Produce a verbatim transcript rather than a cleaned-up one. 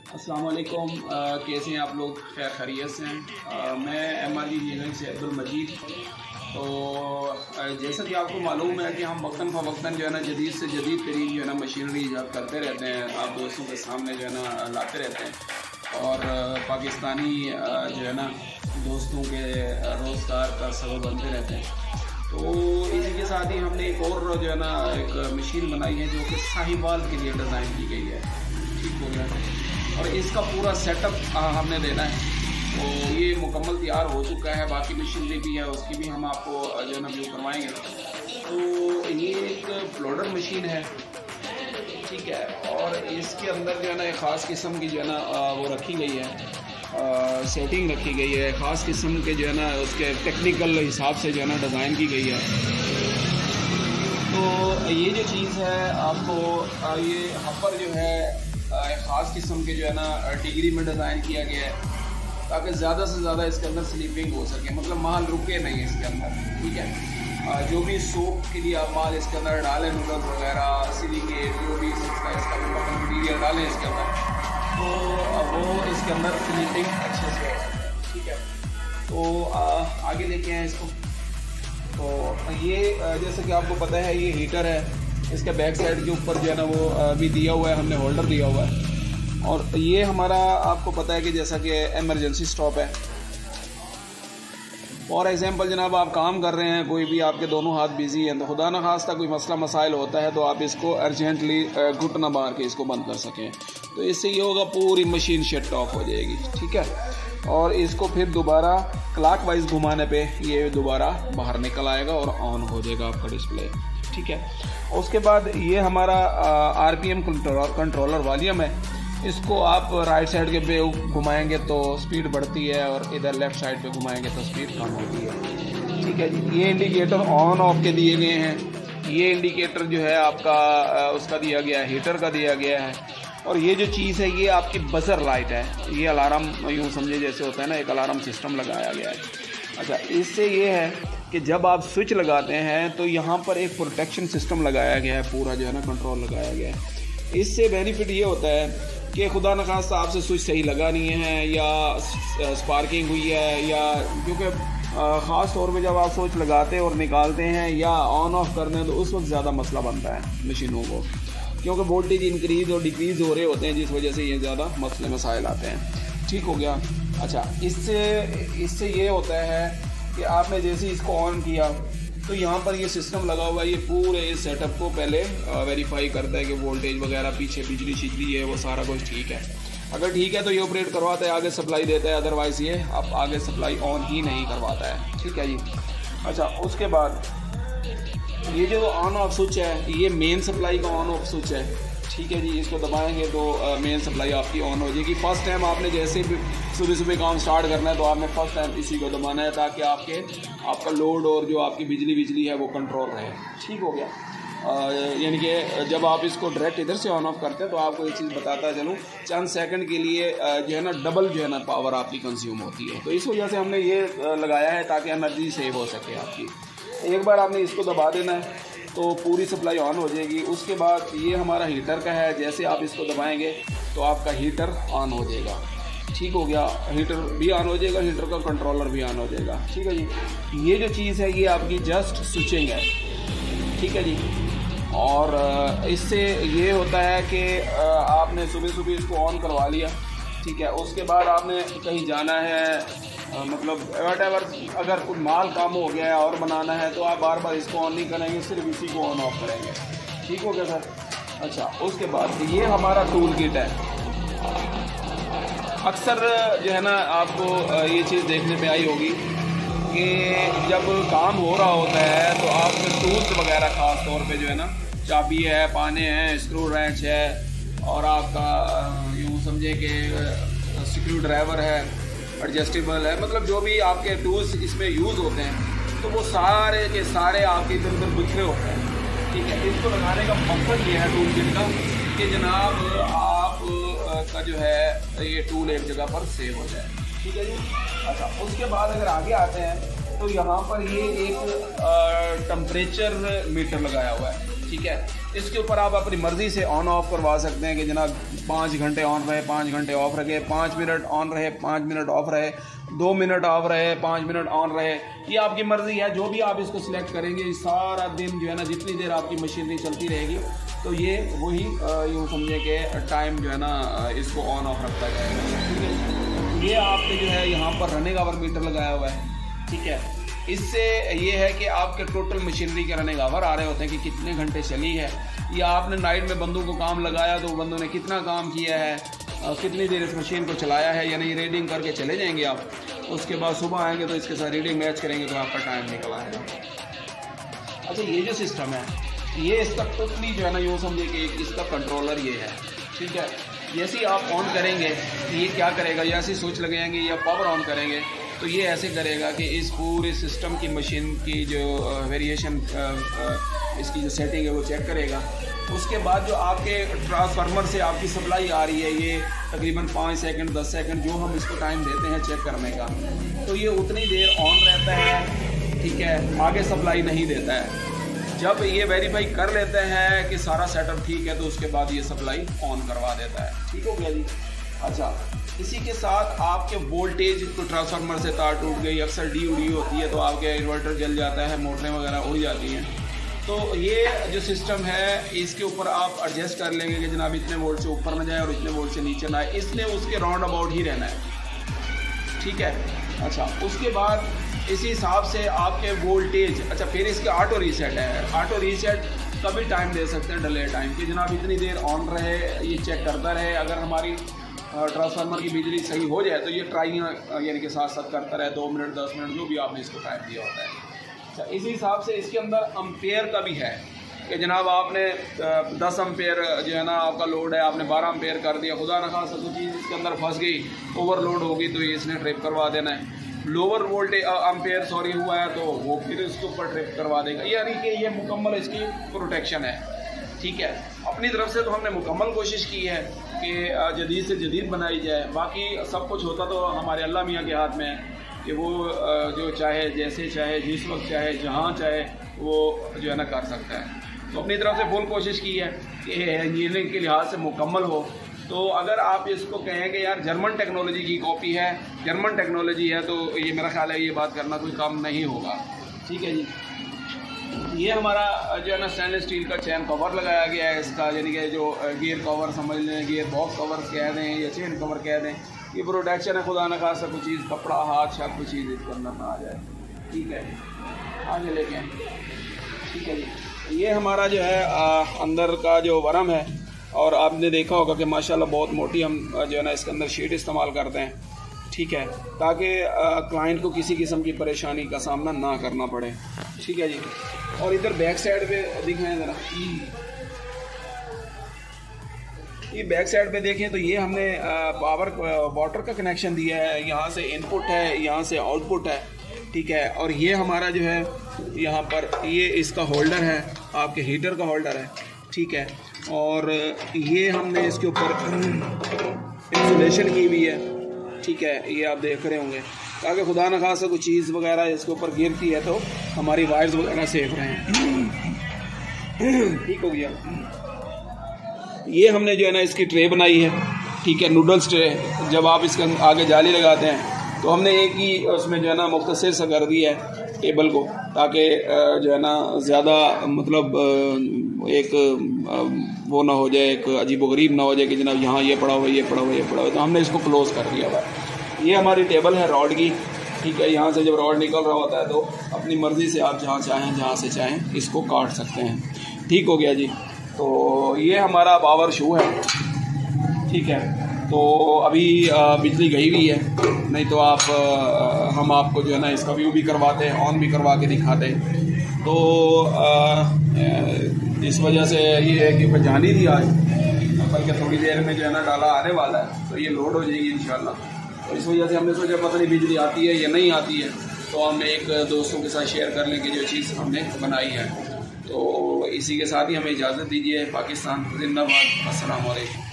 अस्सलाम वालेकुम। कैसे हैं आप लोग? खैर खैरियत से हैं। मैं एम आर जी इंजीनियरिंग से अब्दुल मजीद। तो जैसा कि आपको मालूम है कि हम वक्तन फ़वक्तन जो है ना जदीद से जदीद तरीन जो है ना मशीनरी ईजाद करते रहते हैं, आप दोस्तों के सामने जो है ना लाते रहते हैं और पाकिस्तानी जो है ना दोस्तों के रोज़गार का सबब बनते रहते हैं। तो इसी के साथ ही हमने एक और जो है ना एक मशीन बनाई है जो कि साहिवाल के लिए डिज़ाइन की गई है। ठीक हो गया। और इसका पूरा सेटअप हमने देना है, तो ये मुकम्मल तैयार हो चुका है। बाकी मशीनरी भी है, उसकी भी हम आपको जो है ना व्यू करवाएंगे। तो ये एक प्लोडर मशीन है, ठीक है। और इसके अंदर जो है ना एक ख़ास किस्म की जो है ना वो रखी गई है, आ, सेटिंग रखी गई है, ख़ास किस्म के जो है ना उसके टेक्निकल हिसाब से जो है ना डिज़ाइन की गई है। तो ये जो चीज़ है आपको ये हपर जो है एक ख़ास किस्म के जो है ना डिग्री में डिज़ाइन किया गया है ताकि ज़्यादा से ज़्यादा इसके अंदर स्लीपिंग हो सके, मतलब माल रुके नहीं इसके अंदर, ठीक है। जो भी सोप के लिए आप माल इसके अंदर डालें, नूडल्स वगैरह, सिलिकेट, जो भी इसका इसका मटीरियल डालें इसके अंदर, तो वो इसके अंदर स्लीपिंग अच्छे से हो, ठीक है। तो आ, आगे लेके आए इसको। तो ये जैसे कि आपको पता है ये हीटर है, इसके बैक साइड के ऊपर जो है ना वो भी दिया हुआ है, हमने होल्डर दिया हुआ है। और ये हमारा आपको पता है कि जैसा कि एमरजेंसी स्टॉप है। फॉर एग्जांपल जनाब आप काम कर रहे हैं, कोई भी आपके दोनों हाथ बिजी हैं, तो खुदा न खास्ता कोई मसला मसाइल होता है तो आप इसको अर्जेंटली घुटना मार के इसको बंद कर सकें। तो इससे ये होगा पूरी मशीन शट ऑफ हो जाएगी, ठीक है। और इसको फिर दोबारा क्लॉकवाइज घुमाने पे ये दोबारा बाहर निकल आएगा और ऑन हो जाएगा आपका डिस्प्ले, ठीक है। उसके बाद ये हमारा आरपीएम कंट्रोलर वॉल्यूम है, इसको आप राइट साइड के पे घुमाएंगे तो स्पीड बढ़ती है और इधर लेफ़्ट साइड पे घुमाएंगे तो स्पीड कम होती है, ठीक है जी। ये इंडिकेटर ऑन ऑफ के दिए गए हैं। ये इंडिकेटर जो है आपका उसका दिया गया है, हीटर का दिया गया है। और ये जो चीज़ है ये आपकी बजर लाइट है, ये अलार्म यूँ समझे जैसे होता है ना, एक अलार्म सिस्टम लगाया गया है। अच्छा, इससे ये है कि जब आप स्विच लगाते हैं तो यहाँ पर एक प्रोटेक्शन सिस्टम लगाया गया है, पूरा जो है ना कंट्रोल लगाया गया है। इससे बेनिफिट ये होता है कि खुदा न खास्ता आपसे स्विच सही लगा नहीं है या स्पार्किंग हुई है, या क्योंकि ख़ास तौर पे जब आप स्विच लगाते हैं और निकालते हैं या ऑन ऑफ करते हैं तो उस वक्त ज़्यादा मसला बनता है मशीनों को, क्योंकि वोल्टेज इंक्रीज़ और डिक्रीज़ हो रहे होते हैं, जिस वजह से ये ज़्यादा मसले मसाइल आते हैं, ठीक हो गया। अच्छा, इससे इससे ये होता है कि आपने जैसे इसको ऑन किया तो यहाँ पर ये सिस्टम लगा हुआ है, ये पूरे इस सेटअप को पहले वेरीफाई करता है कि वोल्टेज वगैरह, पीछे बिजली शिजली है, वो सारा कुछ ठीक है। अगर ठीक है तो ये ऑपरेट करवाता है, आगे सप्लाई देता है, अदरवाइज़ ये आप आगे सप्लाई ऑन ही नहीं करवाता है, ठीक है जी। अच्छा, उसके बाद ये जो ऑन ऑफ स्विच है ये मेन सप्लाई का ऑन ऑफ स्विच है, ठीक है जी। इसको दबाएंगे तो मेन सप्लाई आपकी ऑन हो जाएगी। फर्स्ट टाइम आपने जैसे भी सुबह सुबह काम स्टार्ट करना है तो आपने फर्स्ट टाइम इसी को दबाना है ताकि आपके आपका लोड और जो आपकी बिजली बिजली है वो कंट्रोल रहे, ठीक हो गया। यानी कि जब आप इसको डायरेक्ट इधर से ऑन ऑफ करते हैं तो आपको एक चीज़ बताता चलूँ, चंद सेकंड के लिए जो है ना डबल जो है ना पावर आपकी कंज्यूम होती है। तो इस वजह से हमने ये लगाया है ताकि एनर्जी सेव हो सके आपकी। एक बार आपने इसको दबा देना है तो पूरी सप्लाई ऑन हो जाएगी। उसके बाद ये हमारा हीटर का है, जैसे आप इसको दबाएंगे तो आपका हीटर ऑन हो जाएगा, ठीक हो गया। हीटर भी ऑन हो जाएगा, हीटर का कंट्रोलर भी ऑन हो जाएगा, ठीक है जी। ये जो चीज़ है ये आपकी जस्ट स्विचिंग है, ठीक है जी। और इससे ये होता है कि आपने सुबह सुबह इसको ऑन करवा लिया, ठीक है। उसके बाद आपने कहीं जाना है, आ, मतलब वट एवर अगर कुछ माल कम हो गया है और बनाना है तो आप बार बार इसको ऑन नहीं करेंगे, सिर्फ इसी को ऑन ऑफ करेंगे, ठीक हो गया सर। अच्छा, उसके बाद ये हमारा टूल किट है। अक्सर जो है ना आपको ये चीज़ देखने पे आई होगी कि जब काम हो रहा होता है तो आपके टूल्स वगैरह ख़ास तौर पे जो है ना चाबी है, पाने हैं, स्क्रू रेंच है और आपका यूँ समझे कि स्क्रू ड्राइवर है, एडजस्टेबल है, मतलब जो भी आपके टूल्स इसमें यूज़ होते हैं तो वो सारे के सारे आपके इधर उधर बिखरे होते हैं, ठीक है। इसको लगाने का मकसद ये है टूल किट का कि जनाब आप का जो है ये टूल एक जगह पर सेव हो जाए, ठीक है जी। अच्छा, उसके बाद अगर आगे आते हैं तो यहाँ पर ये एक टेम्परेचर मीटर लगाया हुआ है, ठीक है। इसके ऊपर आप अपनी मर्ज़ी से ऑन ऑफ करवा सकते हैं कि जनाब पाँच घंटे ऑन रहे, पाँच घंटे ऑफ रखे, पाँच मिनट ऑन रहे, पाँच मिनट ऑफ रहे, दो मिनट ऑफ रहे, पाँच मिनट ऑन रहे। ये आपकी मर्ज़ी है, जो भी आप इसको सिलेक्ट करेंगे। सारा दिन जो है ना, जितनी देर आपकी मशीनरी चलती रहेगी तो ये वही यूँ समझे कि टाइम जो है ना इसको ऑन ऑफ रखता जाएगा, ठीक है। ये आपने जो है यहाँ पर रनिंग आवर मीटर लगाया हुआ है, ठीक है। इससे ये है कि आपके टोटल मशीनरी के रनिंग आवर आ रहे होते हैं कि कितने घंटे चली है, या आपने नाइट में बंदों को काम लगाया तो बंदों ने कितना काम किया है, कितनी देर इस मशीन को चलाया है या नहीं, रीडिंग करके चले जाएंगे आप। उसके बाद सुबह आएंगे तो इसके साथ रीडिंग मैच करेंगे तो आपका टाइम निकल आएगा। अच्छा, ये जो सिस्टम है ये इसका टोटली जो है ना यूँ समझे कि इसका कंट्रोलर ये है, ठीक है। जैसे ही आप ऑन करेंगे तो ये क्या करेगा, जैसे स्विच लगाएंगे या पावर ऑन करेंगे तो ये ऐसे करेगा कि इस पूरे सिस्टम की मशीन की जो वेरिएशन इसकी जो सेटिंग है वो चेक करेगा। उसके बाद जो आपके ट्रांसफार्मर से आपकी सप्लाई आ रही है ये तकरीबन पाँच सेकंड दस सेकंड जो हम इसको टाइम देते हैं चेक करने का, तो ये उतनी देर ऑन रहता है, ठीक है। आगे सप्लाई नहीं देता है। जब ये वेरीफाई कर लेते हैं कि सारा सेटअप ठीक है तो उसके बाद ये सप्लाई ऑन करवा देता है, ठीक हो गया जी। अच्छा, इसी के साथ आपके वोल्टेज तो ट्रांसफार्मर से तार टूट गई, अक्सर डी उड़ी होती है तो आपके इन्वर्टर जल जाता है, मोटरें वगैरह उड़ जाती हैं। तो ये जो सिस्टम है इसके ऊपर आप एडजस्ट कर लेंगे कि जनाब इतने वोल्ट से ऊपर न जाए और इतने वोल्ट से नीचे ना आए, इसने उसके राउंड अबाउट ही रहना है, ठीक है। अच्छा, उसके बाद इसी हिसाब से आपके वोल्टेज, अच्छा फिर इसके ऑटो रीसेट है। ऑटो रीसेट कभी टाइम दे सकते हैं डिले टाइम कि जनाब इतनी देर ऑन रहे, ये चेक करता रहे। अगर हमारी ट्रांसफार्मर की बिजली सही हो जाए तो ये ट्राइयाँ यानी कि साथ साथ करता रहे, दो मिनट दस मिनट जो भी आपने इसको टाइम दिया होता है। अच्छा, इसी हिसाब से इसके अंदर अम्पेयर का भी है कि जनाब आपने दस अम्पेयर जो है ना आपका लोड है, आपने बारह अम्पेयर कर दिया, खुदा न खासा कोई चीज़ इसके अंदर फंस गई, ओवरलोड होगी तो ये इसने ट्रिप करवा देना है। लोअर वोल्टेज अम्पेयर सॉरी हुआ है तो वो फिर इसके ऊपर ट्रिप करवा देगा, यानी कि ये मुकम्मल इसकी प्रोटेक्शन है, ठीक है। अपनी तरफ से तो हमने मुकम्मल कोशिश की है कि जदीद से जदीद बनाई जाए। बाकी सब कुछ होता तो हमारे अल्लाह मियाँ के हाथ में है कि वो जो चाहे जैसे चाहे जिस वक्त चाहे जहाँ चाहे वो जो है ना कर सकता है। तो अपनी तरफ से फुल कोशिश की है कि इंजीनियरिंग के लिहाज से मुकम्मल हो। तो अगर आप इसको कहें कि यार जर्मन टेक्नोलॉजी की कॉपी है, जर्मन टेक्नोलॉजी है, तो ये मेरा ख्याल है ये बात करना कोई काम नहीं होगा, ठीक है जी। ये हमारा जो है ना स्टेनलेस स्टील का चैन कवर लगाया गया है इसका, यानी कि जो गियर कवर समझ लें, गियर बॉक्स कवर कह दें या चेन कवर कह दें, ये प्रोटेक्शन है। खुदा न खासा कोई चीज़ कपड़ा हाथ शक कोई चीज़ इसके अंदर ना आ जाए, ठीक है। आगे लेके आए, ठीक है जी। ये हमारा जो है आ, अंदर का जो वरम है, और आपने देखा होगा कि माशाल्लाह बहुत मोटी हम जो है ना इसके अंदर शीट इस्तेमाल करते हैं, ठीक है, ताकि क्लाइंट को किसी किस्म की परेशानी का सामना ना करना पड़े, ठीक है जी। और इधर बैक साइड पे दिखाएं ज़रा, ये बैक साइड पे देखें तो ये हमने पावर वाटर का कनेक्शन दिया है, यहाँ से इनपुट है, यहाँ से आउटपुट है, ठीक है। और ये हमारा जो है यहाँ पर ये इसका होल्डर है, आपके हीटर का होल्डर है, ठीक है। और ये हमने इसके ऊपर इंसुलेशन की हुई है, ठीक है, ये आप देख रहे होंगे, ताकि खुदा न खासा कोई चीज़ वगैरह इसके ऊपर गिरती है तो हमारी वायर्स वगैरह सेफ रहें, ठीक हो गया। ये हमने जो है ना इसकी ट्रे बनाई है, ठीक है, नूडल्स ट्रे। जब आप इसके आगे जाली लगाते हैं तो हमने एक ही उसमें जो है ना मुख्तसर सा कर दिया है टेबल को, ताकि जो है ना ज़्यादा मतलब एक वो ना हो जाए, एक अजीबोगरीब ना हो जाए कि जनाब यहाँ ये पड़ा हुआ ये पड़ा हुआ ये पड़ा हुआ, तो हमने इसको क्लोज़ कर दिया हुआ है। ये हमारी टेबल है रॉड की, ठीक है। यहाँ से जब रॉड निकल रहा होता है तो अपनी मर्ज़ी से आप जहाँ चाहें जहाँ से चाहें इसको काट सकते हैं, ठीक हो गया जी। तो ये हमारा पावर शू है, ठीक है। तो अभी बिजली गई हुई है, नहीं तो आप हम आपको जो है ना इसका व्यू भी करवाते हैं, ऑन भी करवा के दिखाते हैं। तो इस वजह से ये है कि जानी थी आज, बल्कि थोड़ी देर में जो है ना डाला आने वाला है तो ये लोड हो जाएगी इंशाल्लाह। तो इस वजह से हमने सोचा पता नहीं बिजली आती है या नहीं आती है, तो हम एक दोस्तों के साथ शेयर कर लें कि जो चीज़ हमने बनाई है। तो इसी के साथ ही हमें इजाज़त दीजिए। पाकिस्तान जिंदाबाद। अस्सलाम वालेकुम।